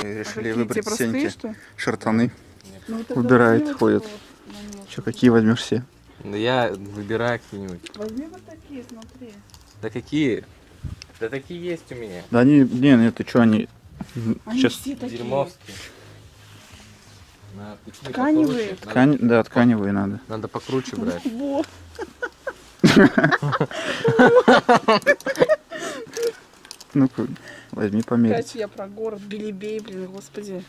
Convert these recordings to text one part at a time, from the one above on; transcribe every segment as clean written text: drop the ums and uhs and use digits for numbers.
решили выбрать Сеньки. Что? Шартаны. Ну, Выбирает, ходит. Че, какие возьмешь все? Да я выбираю какие-нибудь. Возьми вот такие, смотри. Да какие? Да такие есть у меня. Да они, не, это что они? Они Сейчас все такие. Дерьмовские. На, такие Тканевые. покруче. да, тканевые надо. Надо покруче брать. Вот. Ну-ка, возьми померить. Катя, я про город Белебей, блин, господи.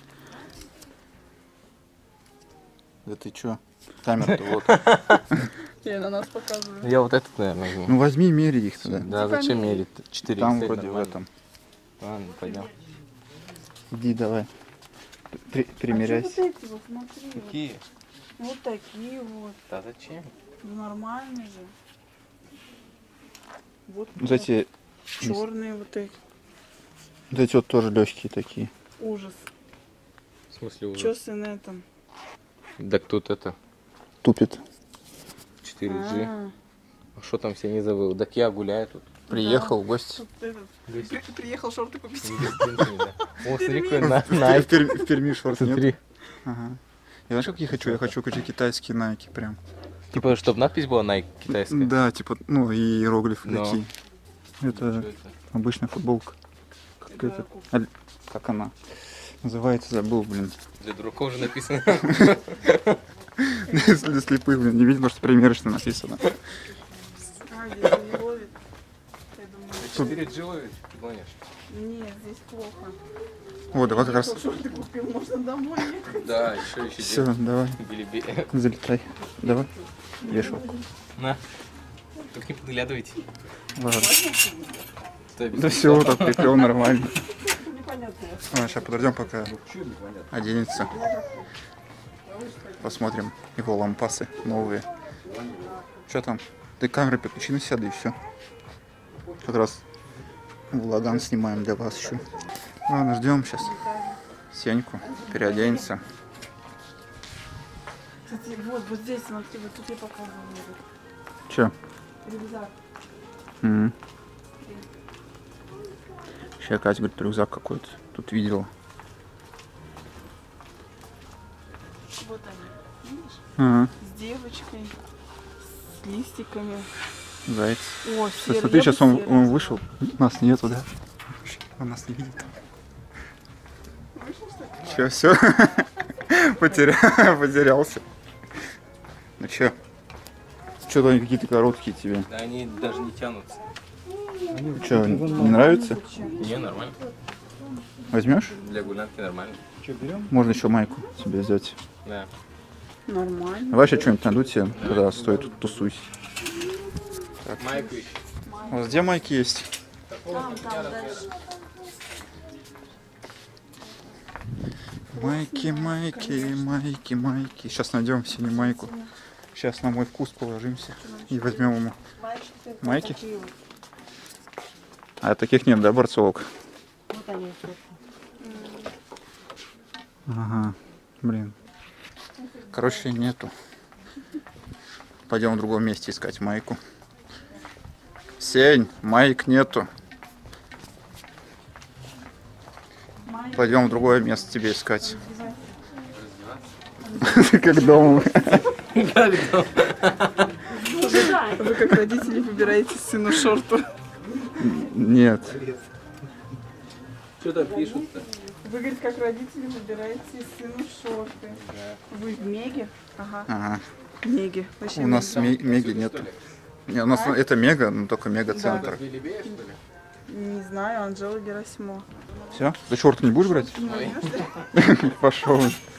Да ты чё? Камера-то вот. Я на нас показываю. Я вот этот, наверное, возьму. Ну возьми, мери их тогда. Да, зачем мерить? 4 Там вроде в этом. Ладно, пойдем. Иди давай. А что Примеряйся. вот эти вот, смотри. Какие? Вот такие вот. Да зачем? Ну, нормальные же. Вот, Вот эти черные вот эти. вот тоже легкие такие. Ужас. В смысле уже? Чё с на этом? Так тут это, Тупит. 4G. А, А что там все не завыл? Так я гуляю тут. Приехал в гости. тут приехал шорты купить. О, смотри, какой В Nike. Перми шорт нет. Смотри. Ага. Я знаешь, какие хочу? Я хочу какие-то китайские Nike прям. Типа, чтобы надпись была Nike китайская. Да, типа, ну и иероглифы Но. такие. Что Это это? обычная футболка. Как она называется, забыл, блин. Для дураков уже написано. Для слепых, блин, не видел, может примерочно написано. А, здесь не ловит. Я думаю, 4G ловит, ты гонишь. нет, здесь плохо. Вот, давай как раз. Шорты купил, можно домой ехать. Да, еще Все, давай, Белебей. залетай. Давай. Вешалку. На. Только не подглядывайте. Ладно. Стой, без Да все, так прикрыл нормально. Непонятно. Ладно, сейчас подождем, пока оденется. Посмотрим его лампасы новые. Что там? Ты камеры переключи на себя, да и все. Как раз влаган снимаем для вас еще. Ладно, ждем сейчас Сеньку, переоденется. Кстати, вот здесь, смотри, вот тут я показывала. Че? Рюкзак. Сейчас Катя говорит, рюкзак какой-то. Тут видела. Вот они, видишь? Ага. С девочкой, с листиками. Заяц. О, серый. Смотри, Я сейчас бы он серый. вышел. Нас нету, да? Он нас не видит. Вышел, что ли? Все. Потерялся. Ну че? Что-то они какие-то короткие тебе. Да они даже не тянутся. Че, не нравится? Не, нормально. Возьмешь? Для гулянки нормально. Можно еще майку себе взять. Да. Нормально. Давай еще что-нибудь найду тебе, когда стоит тут тусуйся. Майку ищи. У вас где майки есть? Там дальше. Майки. Сейчас найдем синюю майку. Сейчас на мой вкус положимся и возьмем ему. Майки? Такие вот. А таких нет, да, борцовок? Вот они. Ага, блин. Короче, нету. Пойдем в другом месте искать майку. Сень, майк нету. Пойдем в другое место тебе искать. Как дома. Вы как родители выбираете сыну шорту. Нет. Что там пишут-то? Вы, говорит, как родители выбираете сыну шорты. Вы в Меге? Ага. Ага. Меге. Вообще У нас меги нету. Не, у нас это мега, но только мега-центр. Белебея, что ли? Не знаю, Анжела Герасимова. Все? Ты шорты не будешь брать? Пошел.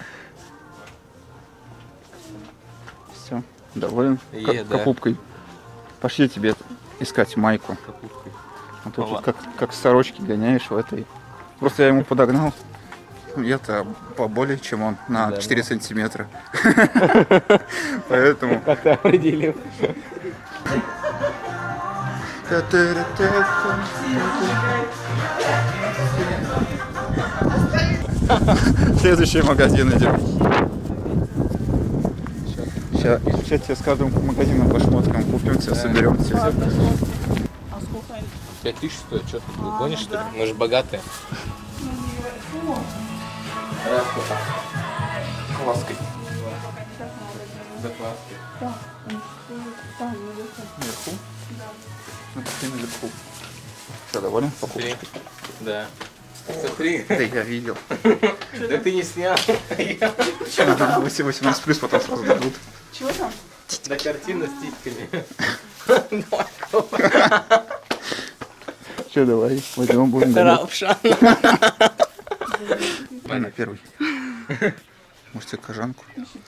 Все, доволен Да. покупкой. Пошли тебе искать майку. Покупкой. А ты тут как сорочки гоняешь в этой. Просто я ему подогнал. Я-то поболее, чем он, на 4 сантиметра. Поэтому... Как ты определил? Следующий магазин идем. Сейчас тебе с каждым магазином по шмоткам купим, тебя соберем. А сколько они? 5000 стоит, что ты гонишь, что ли? Мы же богатые. Лаской. Закваски. Да, там, наверху. Наверху? Да. Ну, пошли наверху. Что, доволен Смотри. покупкой? Да. Смотри. Да, я видел. Да ты не снял. Ага, 18 плюс потом сразу дадут. Чего там? На картину с титьками. Че, давай, возьмем, будем гонять. Рапша. Давай на первый. Может, тебе кожанку?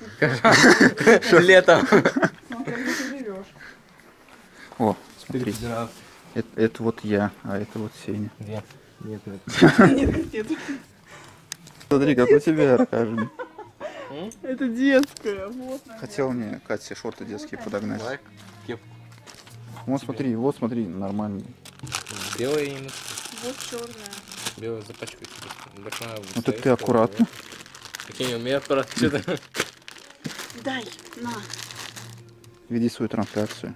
Летом. Смотри, где ты живешь. О, смотри. Это вот я, а это вот Сеня. Где? Нет, нет. Нет, нет. Смотри, как у тебя, Аркашин. Это детская. Вот, Хотел мне Кате шорты детские подогнать. Лайк. Кепку. Вот смотри, нормально. Белая именно. вот черная. Белая запачкать. Вот это ты аккуратно. Какие не умеют аккуратно что-то. Дай, на. Веди свою трансляцию.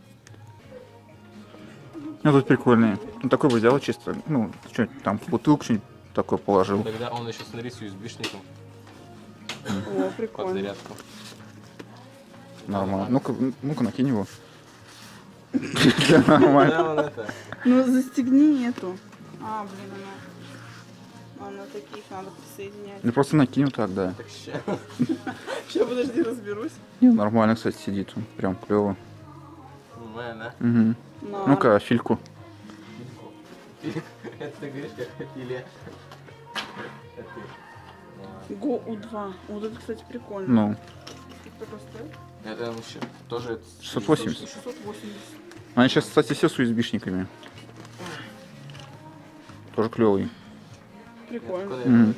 Ну тут прикольные. Ну такой бы взял чисто, ну, что-нибудь там в бутылку что-нибудь такое положил. Тогда он еще смотри с USB-шником О, под прикольно. зарядку. Нормально. Ну-ка накинь его. Нормально. Да, он это. Ну, застегни эту. А, блин, она таких надо присоединять. Ну просто накинь вот так, да. Так ща. Сейчас, подожди, разберусь. Не, нормально, кстати, сидит он. Прям клево. Нормально. Угу. На. Ну-ка, фильку. Это ты говоришь, как филе. Go U2. Вот это, кстати, прикольно. Ну, Сколько стоит? Это вообще тоже 680. 680. Они сейчас, кстати, все с USB-шниками. Тоже клевый. Прикольно. Мгм.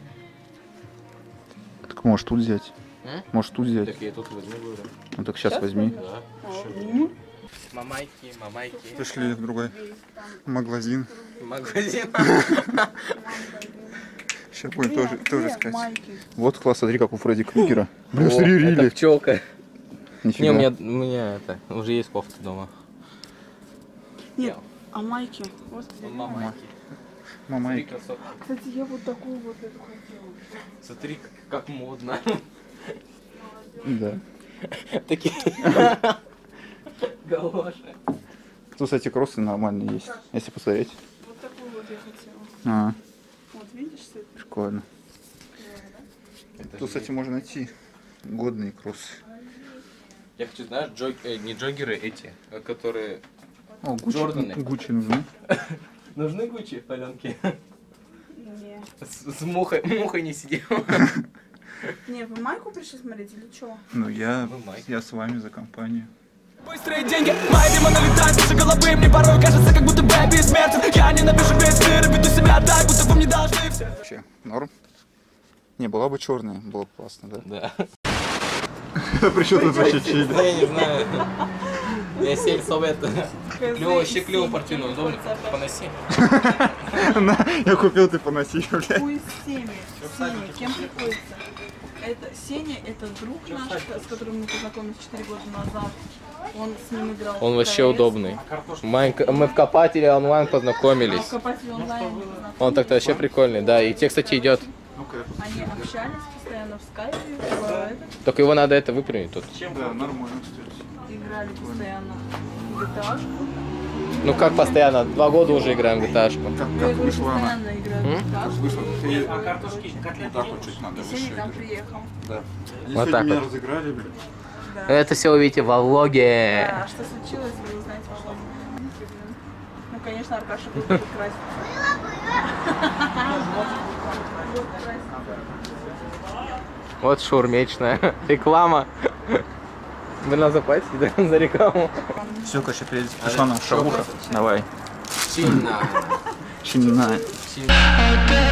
Так можешь тут взять. М? Можешь тут взять. Так я тут возьму, говорю. Ну так сейчас Щас возьми. возьмешь? Да. А, Мамайки, мамайки. Пришли в другой магазин. Магазин. Сейчас будем тоже искать. Майки. Вот класс, смотри, как у Фредди Крюгера. Блин, О, смотри, это Рилли. пчелка. Нифига. Не, у меня это, уже есть кофта дома. Нет, а майки? Вот где Мамайки. Мама, Смотри, красотка. Кстати, я вот такую вот эту хотела. Смотри, как модно. да. Такие. Галоши. Тут, кстати, кроссы нормальные есть. Если посмотреть. Вот такую вот я хотела. А, Вот видишь, Свет? прикольно. Тут, кстати, можно найти годные кроссы. Я хочу, знаешь, не джоггеры эти, а которые... О, Джорданы. Гуччи нужны. Нужны Гуччи, паленки? Не. С мухой не сидел. Не, вы майку пришли смотреть или что? Ну, я Майк. с вами за компанию. Быстрые деньги, мои демоны летают выше головы. Мне порой кажется, как будто я бессмертен. Я ненавижу весь мир и веду себя так, будто вы мне должны все. Вообще, норм? Не, была бы черная, было бы классно, да? Да. Причем тут вообще чили? Да, я не знаю. Я сельсовет. Клево, вообще клево портфельную, удобно. Поноси. Я купил, ты поноси, блядь. Хуй Сеня. Сеня, кем приходится? Это Сеня, это друг наш, с которым мы познакомились 4 года назад. Он с ним играл. Он в вообще CS. удобный. Мы в Копателе онлайн А в познакомились. Копателе онлайн мы познакомились. Он так-то вообще прикольный, да. И те, кстати, идет. Они общались постоянно в скайпе, в этот, Только его надо это выпрямить тут. Да, нормально, кстати. играли постоянно в GTA. Ну как постоянно? 2 года уже играем в GTA-шку. Я говорю, вышла она? постоянно играли в GTA. Вышла, ты вот так вот чуть надо И Сеня к нам приехал. Да. Они Вот сегодня так меня вот. разыграли, блин. Да. Это все увидите во влоге. А что случилось, вы узнаете в влоге. Ну, конечно, Аркаша будет краситься. Вот шаурмечная реклама. Вы нас заплатите, да, за рекламу? Все, короче, пришла нам шавуха. Давай. Сильно. Чинная. Сильно.